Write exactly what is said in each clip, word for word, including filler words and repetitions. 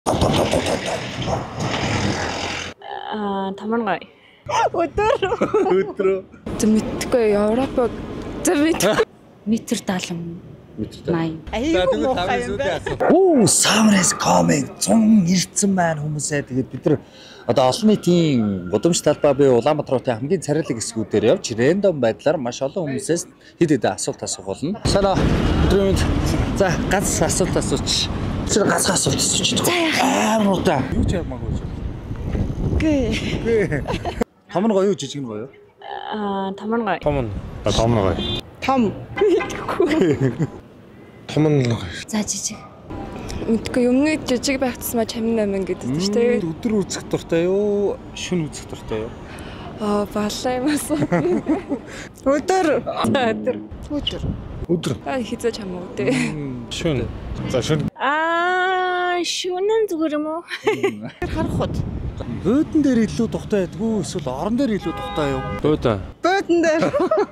Аа, тамаргай. Өдөр. Өдрөө. Зөв мэдхгүй Европог зөв мэдхгүй. Метр даалан. Метр найман. Аюу муухай юм байна. Оо, summer is coming. Цун ирсэн байна хүмүүсээ. Тэгээд бид нар одоо олон нийтийн гудамж талбай буюу Улаанбаатарын хамгийн царилэг хэсгүүдээр явж рэндом байдлаар маш олон хүмүүсээс хэд хэдэн асуулт асуух болно. Санаа өдрөнд за ганц асуулт асууч. Тэр ганц асуулт асууч. Амар удаа. Юу ч ямаагүй шүү. Гэ. Том нь гоё юу, жижиг нь гоё юу? Аа, тамаргай. Том нь. Том нь гоё. Том. Мэдхгүй. Том нь гоё. За жижиг. Мэдхгүй өмнө жижиг байхтсмаа чамин намын гэдэг чинь тэгээд Өдөр үзэх дуртай юу? Шүн үзэх дуртай юу? аа балаа юм асуу. Өдөр. Өдөр. Өдөр. Өдөр. Аа хизээ чам уу те. Шүн. За шүн. Аа, шүнэн зүгээр юм уу? Харах хот. Бөөдөн дээр илүү тухтай байдгүй эсвэл орон дээр илүү тухтай юу? Бөөдөн. Бөөдөн дээр.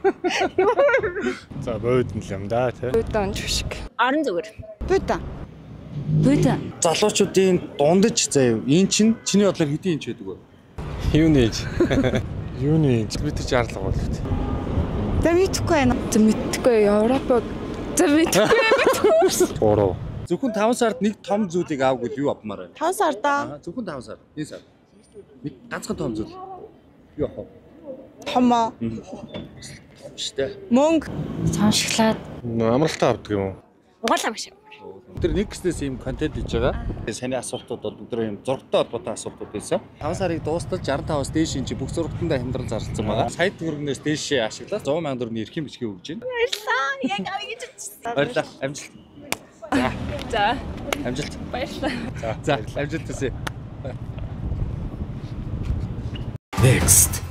За бөөдөн л юм да тий. Бөөдөн шиг. Орон зүгээр. Бөөдөн. Бөөдөн. Залуучуудын дундаж заяа. Ийн чин чиний бодлоор хэдийн инч байдаг вэ? Юуны ээж. Юуны ээж. Бид ч яарлага бол. Зөв мэдхгүй байна. Зөв мэдхгүй Европог зөв мэдхгүй. Ороо. Зөвхөн таван сард нэг том зүйлийг аавгүй юу авмаар байна? таван сар да. Аа зөвхөн таван сар. Энэ сар. Нэг ганцхан том зүйл. Юу авах вэ? Томоо. Том штэ. Мөнгө. Цаашглаад Амралтаа авдаг юм уу? угаалаа маш. Тэр нэг гэснээс ийм контент хийж байгаа. Саний асуултууд бол өдрөө ийм зургтай холбоотой асуултууд байсан. таван сарыг дуустал шестьдесят таваас дээш энэ чи бүх зургатандаа хямдрал зарласан байгаа. Сая төгрөгнөөс дээшээ ашиглаад сто мянган төгрөгийн эрхэм бичгээ өгж байна. Баярлаа. Яг авъя гэж бодчихсон. Баярлалаа. Амжилт. За. Амжилт. Баярлалаа. За, амжилт хүсье. Next.